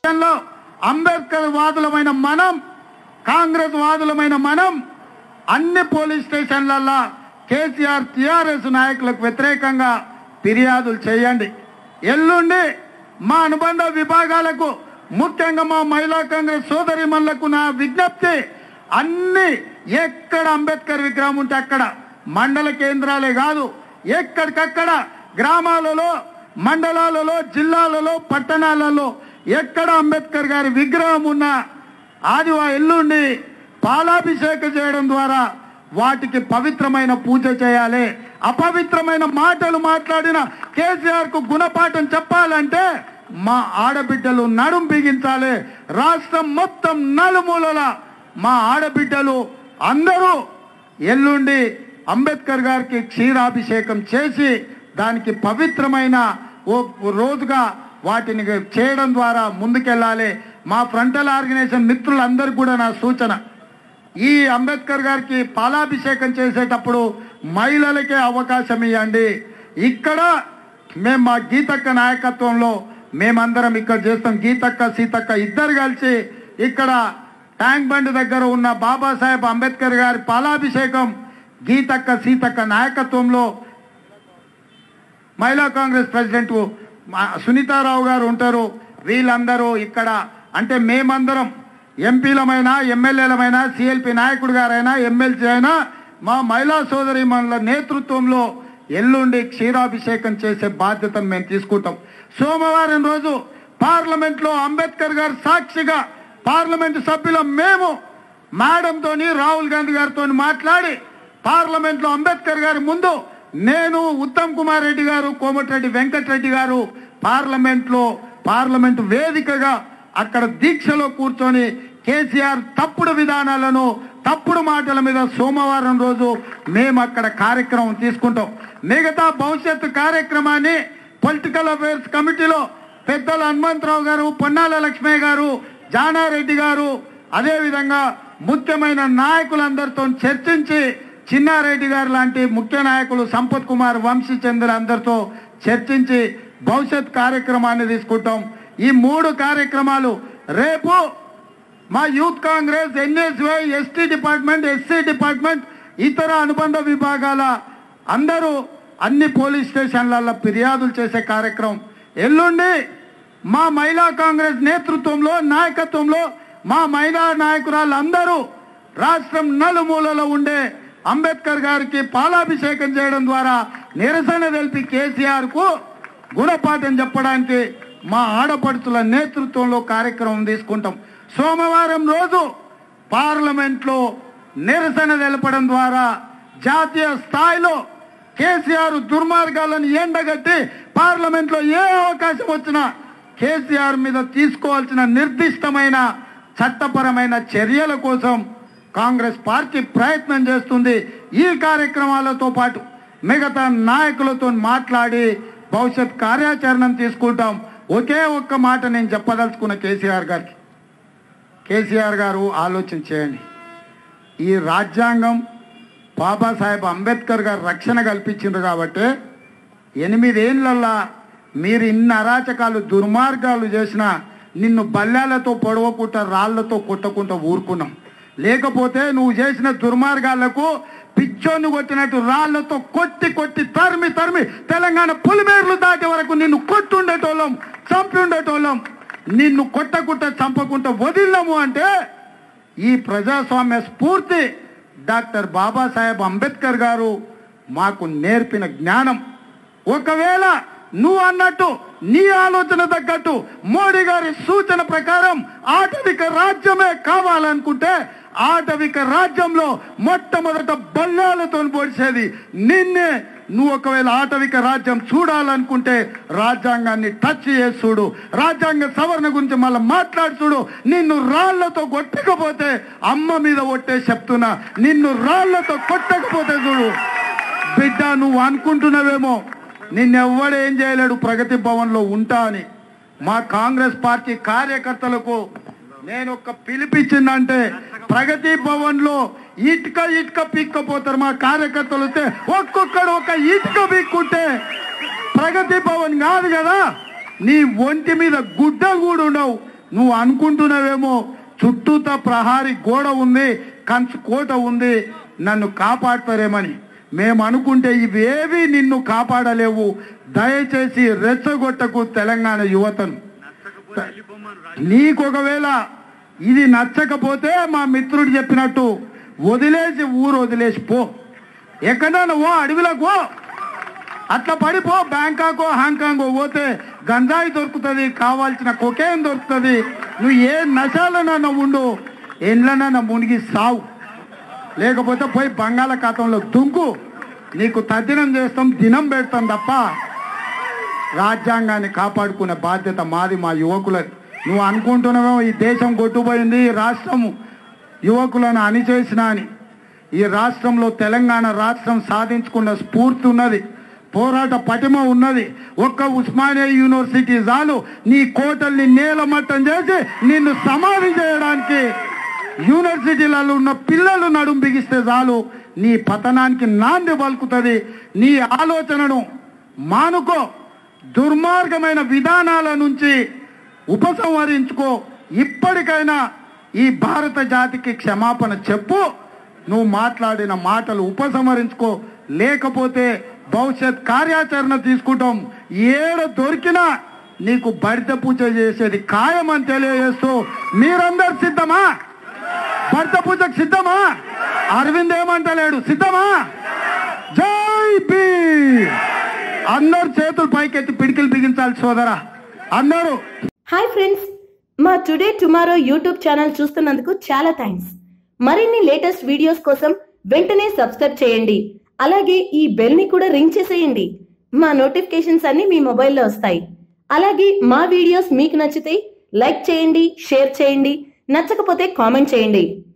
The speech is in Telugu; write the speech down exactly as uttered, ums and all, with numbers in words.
అంబేద్కర్ వాదులమైన మనం కాంగ్రెస్ వాదులమైన మనం అన్ని పోలీస్ స్టేషన్లలో కేసీఆర్ టీఆర్ఎస్ నాయకులకు వ్యతిరేకంగా ఫిర్యాదులు చేయండి. ఎల్లుండి మా అనుబంధ విభాగాలకు ముఖ్యంగా మా మహిళా కాంగ్రెస్ సోదరిమణులకు నా విజ్ఞప్తి, అన్ని ఎక్కడ అంబేద్కర్ విగ్రహం ఉంటే అక్కడ మండల కేంద్రాలే కాదు ఎక్కడికక్కడ గ్రామాలలో మండలాలలో జిల్లాలలో పట్టణాలలో ఎక్కడ అంబేద్కర్ గారి విగ్రహం ఉన్నా ఆదివా ఎల్లుండి పాలాభిషేకం చేయడం ద్వారా వాటికి పవిత్రమైన పూజ చేయాలి. అపవిత్రమైన మాటలు మాట్లాడిన కేసీఆర్ కు గుణపాఠం చెప్పాలంటే మా ఆడబిడ్డలు నడుం బిగించాలి. రాష్ట్రం మొత్తం నలుమూలల మా ఆడబిడ్డలు అందరూ ఎల్లుండి అంబేద్కర్ గారికి క్షీరాభిషేకం చేసి దానికి పవిత్రమైన ఓ రోజుగా వాటిని చేయడం ద్వారా ముందుకెళ్ళాలి. మా ఫ్రంటల్ ఆర్గనైజేషన్ మిత్రులందరికీ కూడా నా సూచన, ఈ అంబేద్కర్ గారికి పాలాభిషేకం చేసేటప్పుడు మహిళలకే అవకాశం ఇవ్వండి. ఇక్కడ మేము మా గీతక్క నాయకత్వంలో మేమందరం ఇక్కడ చేస్తాం. గీతక్క సీతక్క ఇద్దరు కలిసి ఇక్కడ ట్యాంక్ బండ్ దగ్గర ఉన్న బాబాసాహెబ్ అంబేద్కర్ గారి పాలాభిషేకం గీతక్క సీతక్క నాయకత్వంలో మహిళా కాంగ్రెస్ ప్రెసిడెంట్ సునీతారావు గారు ఉంటారు. వీళ్ళందరూ ఇక్కడ అంటే మేమందరం ఎంపీలమైనా ఎమ్మెల్యేలమైనా సిఎల్పి నాయకుడు గారైనా ఎమ్మెల్సీ అయినా మా మహిళా సోదరిమణుల నేతృత్వంలో ఎల్లుండి క్షీరాభిషేకం చేసే బాధ్యతను మేము తీసుకుంటాం. సోమవారం రోజు పార్లమెంట్లో అంబేద్కర్ గారు సాక్షిగా పార్లమెంటు సభ్యులం మేము మేడంతోని రాహుల్ గాంధీ గారితో మాట్లాడి పార్లమెంట్లో అంబేద్కర్ గారి ముందు నేను ఉత్తమ్ కుమార్ రెడ్డి గారు కోమటిరెడ్డి వెంకటరెడ్డి గారు పార్లమెంట్లో పార్లమెంటు వేదికగా అక్కడ దీక్షలో కూర్చొని కేసీఆర్ తప్పుడు విధానాలను తప్పుడు మాటల మీద సోమవారం రోజు మేము అక్కడ కార్యక్రమం తీసుకుంటాం. మిగతా భవిష్యత్తు కార్యక్రమాన్ని పొలిటికల్ అఫైర్స్ కమిటీలో పెద్దల హనుమంతరావు గారు, పొన్నాల లక్ష్మయ్య గారు, జానారెడ్డి గారు, అదేవిధంగా ముఖ్యమైన నాయకులందరితో చర్చించి చిన్నారెడ్డి గారు లాంటి ముఖ్య నాయకులు సంపత్ కుమార్ వంశీచంద్ర అందరితో చర్చించి భవిష్యత్ కార్యక్రమాన్ని తీసుకుంటాం. ఈ మూడు కార్యక్రమాలు రేపు మా యూత్ కాంగ్రెస్, ఎన్ఎస్వై, ఎస్టీ డిపార్ట్మెంట్, ఎస్సీ డిపార్ట్మెంట్, ఇతర అనుబంధ విభాగాల అందరూ అన్ని పోలీస్ స్టేషన్లలో ఫిర్యాదులు చేసే కార్యక్రమం ఎల్లుండి మా మహిళా కాంగ్రెస్ నేతృత్వంలో నాయకత్వంలో మా మహిళా నాయకురాలు అందరూ రాష్ట్రం నలుమూలలో ఉండే అంబేద్కర్ గారికి పాలాభిషేకం చేయడం ద్వారా నిరసన తెలిపి కేసీఆర్ కు గుణపాఠం చెప్పడానికి మా ఆడపడుచుల నేతృత్వంలో కార్యక్రమం తీసుకుంటాం. సోమవారం రోజు పార్లమెంట్లో నిరసన తెలపడం ద్వారా జాతీయ స్థాయిలో కేసీఆర్ దుర్మార్గాలను ఎండగట్టి పార్లమెంట్లో ఏ అవకాశం వచ్చినా కేసీఆర్ మీద తీసుకోవాల్సిన నిర్దిష్టమైన చట్టపరమైన చర్యల కోసం కాంగ్రెస్ పార్టీ ప్రయత్నం చేస్తుంది. ఈ కార్యక్రమాలతో పాటు మిగతా నాయకులతో మాట్లాడి భవిష్యత్ కార్యాచరణను తీసుకుంటాం. ఒకే ఒక్క మాట నేను చెప్పదలుచుకున్న కేసీఆర్ గారికి, కేసీఆర్ గారు ఆలోచన చేయండి. ఈ రాజ్యాంగం బాబాసాహెబ్ అంబేద్కర్ గారు రక్షణ కల్పించిండ్రు కాబట్టి ఎనిమిదేళ్లల్లా మీరు ఇన్ని అరాచకాలు దుర్మార్గాలు చేసినా నిన్ను బల్లాలతో పొడవకుండా రాళ్లతో కొట్టకుండా ఊరుకున్నాం. లేకపోతే నువ్వు చేసిన దుర్మార్గాలకు పిచ్చోన్ని కొట్టినట్టు రాళ్లతో కొట్టి కొట్టి తరిమి తరిమి తెలంగాణ పులిమేర్లు దాటే వరకు నిన్ను కొట్టుండేటోళ్ళం, చంపి ఉండేటోళ్ళం. నిన్ను కొట్టకుండా చంపకుండా వదిలినాము అంటే ఈ ప్రజాస్వామ్య స్ఫూర్తి డాక్టర్ బాబాసాహెబ్ అంబేద్కర్ గారు మాకు నేర్పిన జ్ఞానం. ఒకవేళ నువ్వు అన్నట్టు నీ ఆలోచన తగ్గట్టు మోడీ గారి సూచన ప్రకారం ఆటవిక రాజ్యమే కావాలనుకుంటే ఆటవిక రాజ్యంలో మొట్టమొదట బల్లాలతో పొడిచేది నిన్నే. నువ్వు ఒకవేళ ఆటవిక రాజ్యం చూడాలనుకుంటే రాజ్యాంగాన్ని టచ్ చేసి చూడు, రాజ్యాంగ సవరణ గురించి మళ్ళీ మాట్లాడి చూడు. నిన్ను రాళ్లతో కొట్టకపోతే అమ్మ మీద ఒట్టే చెప్తున్నా, నిన్ను రాళ్లతో కొట్టకపోతే చూడు బిడ్డ. నువ్వు అనుకుంటున్నావేమో నిన్నెవ్వడేం చేయలేడు ప్రగతి భవన్లో ఉంటా అని. మా కాంగ్రెస్ పార్టీ కార్యకర్తలకు నేను ఒక పిలిపించిందంటే ప్రగతి భవన్ లో ఇటుక ఇటుక పీక్కపోతారు మా కార్యకర్తలు. వస్తే ఒక్కొక్కడు ఒక ఇటుక పీక్కుంటే ప్రగతి భవన్ కాదు కదా, నీ ఒంటి మీద గుడ్డ కూడా ఉండవు. నువ్వు అనుకుంటున్నావేమో చుట్టూత ప్రహారీ గోడ ఉంది, కంచు కోట ఉంది, నన్ను కాపాడతారేమని. మేము అనుకుంటే ఇవేవి నిన్ను కాపాడలేవు. దయచేసి రెచ్చగొట్టకు తెలంగాణ యువతను. నీకు ఒకవేళ ఇది నచ్చకపోతే మా మిత్రుడు చెప్పినట్టు వదిలేసి ఊరు వదిలేసి పో, ఎక్కడన్నా ఓ అడవిలకు పో, అట్లా పడిపో. బ్యాంకాకో హాంకాంగో పోతే గంజాయి దొరుకుతుంది, కావాల్సిన కొకేన్ దొరుకుతుంది. నువ్వు ఏ నశాలనన్నా ఉండు, ఎండ్లనన్నా మునిగి సావు, లేకపోతే పోయి బంగాళాఖాతంలో దుంకు. నీకు తద్దినం చేస్తాం, దినం పెడతాం తప్ప రాజ్యాంగాన్ని కాపాడుకునే బాధ్యత మాది, మా యువకులది. నువ్వు అనుకుంటున్నావేమో ఈ దేశం కొట్టుపోయింది, ఈ రాష్ట్రము యువకులను అణిచేసిన అని. ఈ రాష్ట్రంలో తెలంగాణ రాష్ట్రం సాధించుకున్న స్ఫూర్తి ఉన్నది, పోరాట పటిమ ఉన్నది. ఒక్క ఉస్మానియా యూనివర్సిటీ చాలు నీ కోటల్ని నేలమట్టం చేసి నిన్ను సమాధి చేయడానికి. యూనివర్సిటీలలో ఉన్న పిల్లలు నడుం బిగిస్తే చాలు నీ పతనానికి నాంది పలుకుతుంది. నీ ఆలోచనను మానుకో, దుర్మార్గమైన విధానాల నుంచి ఉపసంహరించుకో. ఇప్పటికైనా ఈ భారత జాతికి క్షమాపణ చెప్పు. నువ్వు మాట్లాడిన మాటలు ఉపసంహరించుకో, లేకపోతే భవిష్యత్ కార్యాచరణ తీసుకుంటాం. ఏడ దొరికినా నీకు బడిత పూజ చేసేది ఖాయమని తెలియజేస్తూ మీరందరు సిద్ధమా? భర్త పూజకు సిద్ధమా? అరవింద్ ఏమంటలేడు, సిద్ధమా? జై భీమ్. అందరు చేతులు పైకెత్తి పిడికిలు బిగించాలి సోదరా అందరూ. హాయ్ ఫ్రెండ్స్, మా టుడే టుమారో యూట్యూబ్ ఛానల్ చూస్తున్నందుకు చాలా థ్యాంక్స్. మరిన్ని లేటెస్ట్ వీడియోస్ కోసం వెంటనే సబ్స్క్రైబ్ చేయండి. అలాగే ఈ బెల్ ని కూడా రింగ్ చేసేయండి. మా నోటిఫికేషన్స్ అన్ని మీ మొబైల్లో వస్తాయి. అలాగే మా వీడియోస్ మీకు నచ్చితే లైక్ చేయండి, షేర్ చేయండి, నచ్చకపోతే కామెంట్ చేయండి.